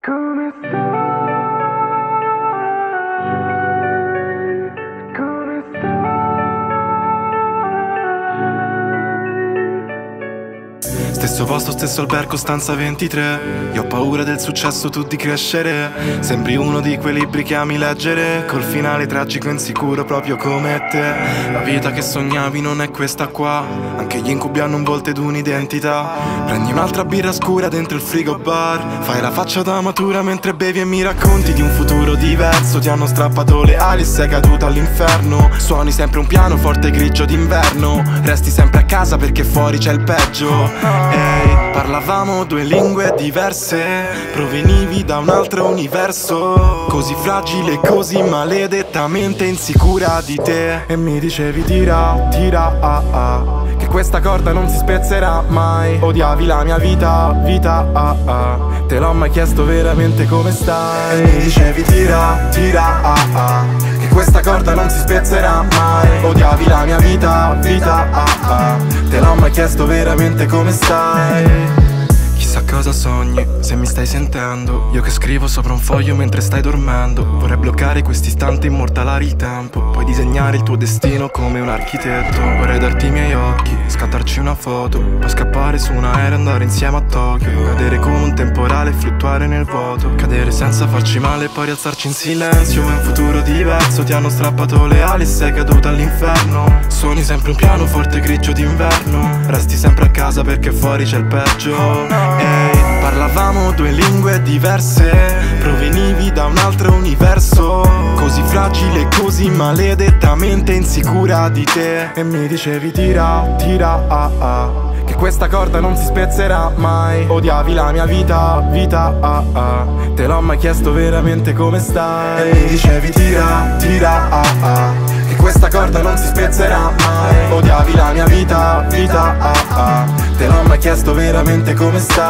Come stai? Come stai? Stesso posto, stesso albergo, stanza 23. Io ho paura del successo, tu di crescere. Sembri uno di quei libri che ami leggere, col finale tragico e insicuro proprio come te. La vita che sognavi non è questa qua. Anche gli incubi hanno un volto ed un'identità. Prendi un'altra birra scura dentro il frigo bar, fai la faccia da matura mentre bevi e mi racconti di un futuro diverso. Ti hanno strappato le ali e sei caduta all'inferno. Suoni sempre un pianoforte grigio d'inverno. Resti sempre a casa perché fuori c'è il peggio. Ehi, parlavamo due lingue diverse, provenivi da un altro universo. Così fragile, così maledettamente insicura di te. E mi dicevi tira, tira, ah ah, che questa corda non si spezzerà mai. Odiavi la mia vita, vita, ah ah, te l'ho mai chiesto veramente come stai. E mi dicevi tira, tira, ah ah, che questa corda non si spezzerà mai. Odiavi la mia vita, vita, ah ah, te l'ho mai chiesto veramente come stai. Chissà cosa sogni, se mi stai sentendo. Io che scrivo sopra un foglio mentre stai dormendo. Vorrei bloccare questo istante, immortalare il tempo, poi disegnare il tuo destino come un architetto. Vorrei darti i miei occhi, scattarci una foto, poi scappare su un aereo e andare insieme a Tokyo. Cadere come un temporale e fluttuare nel vuoto. Cadere senza farci male e poi rialzarci in silenzio. È un futuro diverso, ti hanno strappato le ali e sei caduta all'inferno. Suoni sempre un pianoforte grigio d'inverno. Resti sempre a casa perché fuori c'è il peggio. Ehi, parlavamo due lingue diverse, provenivi da un altro universo. Così fragile, così maledettamente insicura di te. E mi dicevi tira, tira, ah ah, che questa corda non si spezzerà mai. Odiavi la mia vita, vita, ah ah, te l'ho mai chiesto veramente come stai. E mi dicevi tira, tira, ah ah, che questa corda non si spezzerà mai. Odiavi la mia vita, vita, ah ah, te l'ho mai chiesto veramente come stai.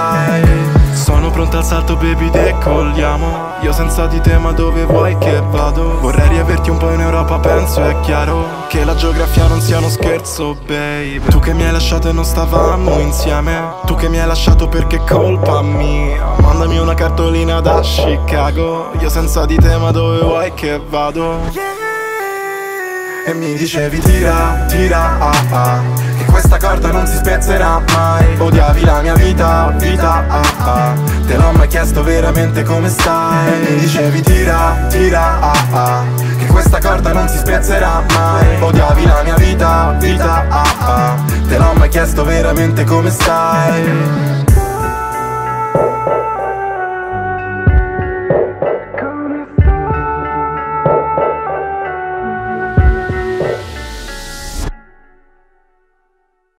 Sono pronto al salto baby, decolliamo. Io senza di te ma dove vuoi che vado? Vorrei riaverti un po' in Europa, penso è chiaro che la geografia non sia uno scherzo, baby. Tu che mi hai lasciato e non stavamo insieme, tu che mi hai lasciato perché è colpa mia. Mandami una cartolina da Chicago. Io senza di te ma dove vuoi che vado? E mi dicevi tira, tira, ah ah, che questa corda non si spezzerà mai. Odiavi la mia vita, vita, ah ah, te l'ho mai chiesto veramente come stai. E mi dicevi tira, tira, ah ah, che questa corda non si spezzerà mai. Odiavi la mia vita, vita, ah ah, te l'ho mai chiesto veramente come stai.